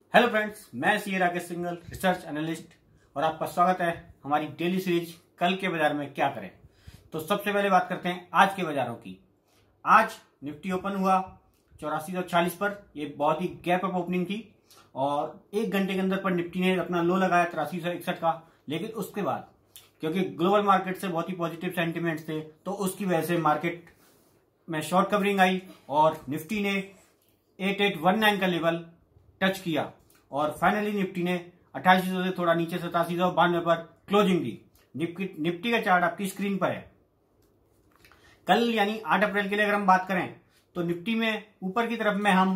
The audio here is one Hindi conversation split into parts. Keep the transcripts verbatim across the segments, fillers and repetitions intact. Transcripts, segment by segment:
हेलो फ्रेंड्स, मैं C Rakesh Singhal, research analyst, और आपका स्वागत है हमारी डेली सीरीज कल के बाजार में क्या करें। तो सबसे पहले बात करते हैं आज के बाजारों की। आज निफ्टी ओपन हुआ चौरासी सौ छियालीस पर। ये बहुत ही गैप अप ओपनिंग थी और एक घंटे के अंदर पर निफ्टी ने अपना लो लगाया तिरासी सौ इकसठ का। लेकिन उसके बाद क्योंकि ग्लोबल मार्केट से बहुत ही पॉजिटिव सेंटिमेंट्स थे तो उसकी वजह से मार्केट में शॉर्ट कवरिंग आई और निफ्टी ने अठासी सौ उन्नीस का लेवल टच किया और फाइनली निफ्टी ने अट्ठासी सौ से थोड़ा नीचे सतासी सौ बानवे पर क्लोजिंग दी। निफ्टी निफ्टी का चार्ट आपकी स्क्रीन पर है। कल यानी आठ अप्रैल के लिए अगर हम बात करें तो निफ्टी में ऊपर की तरफ में हम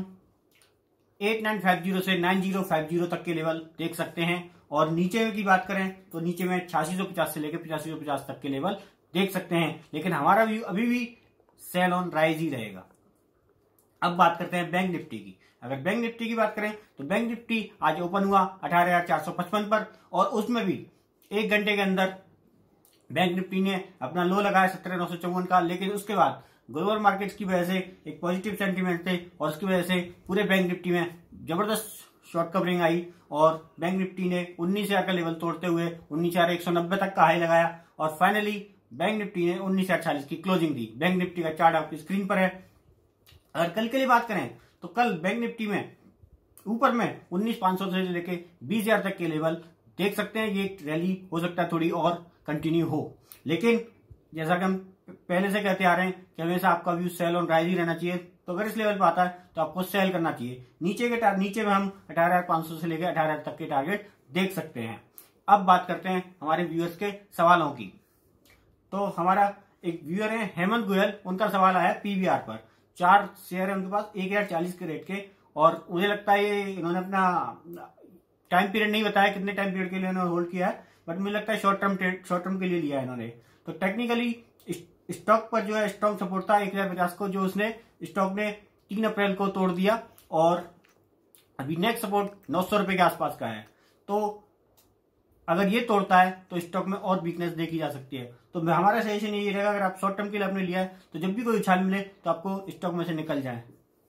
आठ नौ पाँच शून्य से नौ शून्य पाँच शून्य तक के लेवल देख सकते हैं और नीचे की बात करें तो नीचे में छियासी सौ पचास से लेकर पचासी सौ पचास तक के लेवल देख सकते हैं। लेकिन हमारा व्यू अभी भी सेल ऑन राइज ही रहेगा। अब बात करते हैं बैंक निफ्टी की। अगर बैंक निफ्टी की बात करें तो बैंक निफ्टी आज ओपन हुआ अठारह हजार चार सौ पचपन पर और उसमें भी एक घंटे के अंदर बैंक निफ्टी ने अपना लो लगाया सत्रह नौ सौ चौवन का। लेकिन उसके बाद ग्लोबल मार्केट्स की वजह से एक पॉजिटिव सेंटीमेंट थे और उसकी वजह से पूरे बैंक निफ्टी में जबरदस्त शॉर्ट कवरिंग आई और बैंक निफ्टी ने उन्नीस हजार का लेवल तोड़ते हुए उन्नीस हजार एक सौ नब्बे तक का हाई लगाया और फाइनली बैंक निफ्टी ने उन्नीस हजार चालीस की क्लोजिंग दी। बैंक निफ्टी का चार्ट आपकी स्क्रीन पर है। अगर कल के लिए बात करें तो कल बैंक निफ्टी में ऊपर में उन्नीस पाँच सौ से लेके बीस हजार तक के लेवल देख सकते हैं। ये रैली हो सकता है थोड़ी और कंटिन्यू हो, लेकिन जैसा कि हम पहले से कहते आ रहे हैं कि हमेशा आपका व्यू सेल ऑन राइज ही रहना चाहिए। तो अगर इस लेवल पर आता है तो आपको सेल करना चाहिए। नीचे के नीचे में हम अठारह हजार पाँच सौ से लेकर अठारह हजार तक के टारगेट देख सकते हैं। अब बात करते हैं हमारे व्यूअर्स के सवालों की। तो हमारा एक व्यूअर है हेमंत गोयल, उनका सवाल आया पीवीआर पर। चार शेयर है उनके पास एक हजार चालीस के रेट के और मुझे लगता है ये इन्होंने अपना टाइम पीरियड नहीं बताया कितने टाइम पीरियड के लिए इन्होंने होल्ड किया है, बट मुझे लगता है शॉर्ट टर्म शॉर्ट टर्म के लिए लिया है इन्होंने। तो टेक्निकली स्टॉक पर जो है स्ट्रॉन्ग सपोर्ट था एक हजार पचास को, जो उसने स्टॉक ने तीन अप्रैल को तोड़ दिया और अभी नेक्स्ट सपोर्ट नौ सौ रुपए के आसपास का है। तो अगर ये तोड़ता है तो स्टॉक में और वीकनेस देखी जा सकती है। तो हमारा सजेशन यही रहेगा, अगर आप शॉर्ट टर्म के लिए आपने लिया है तो जब भी कोई उछाल मिले तो आपको स्टॉक में से निकल जाए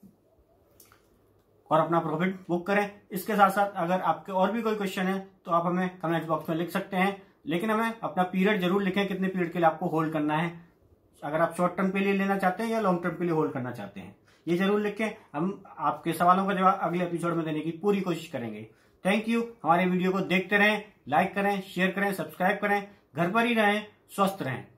और अपना प्रॉफिट बुक करें। इसके साथ साथ अगर आपके और भी कोई क्वेश्चन है तो आप हमें कमेंट बॉक्स में लिख सकते हैं, लेकिन हमें अपना पीरियड जरूर लिखें कितने पीरियड के लिए आपको होल्ड करना है। अगर आप शॉर्ट टर्म के लिए लेना चाहते हैं या लॉन्ग टर्म के लिए होल्ड करना चाहते हैं, ये जरूर लिखें। हम आपके सवालों का जवाब अगले एपिसोड में देने की पूरी कोशिश करेंगे। Thank you. हमारे वीडियो को देखते रहें, लाइक करें, शेयर करें, सब्सक्राइब करें। घर पर ही रहें, स्वस्थ रहें।